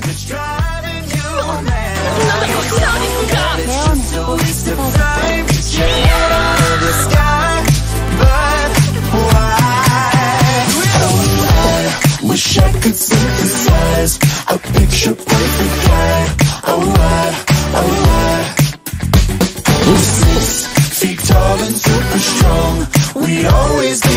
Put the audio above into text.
that's driving you mad. It's just a waste of time to chase out of the sky. But why? Oh, I wish I could synthesize a picture perfect guy. Oh, why? We're 6 feet tall and super strong. We always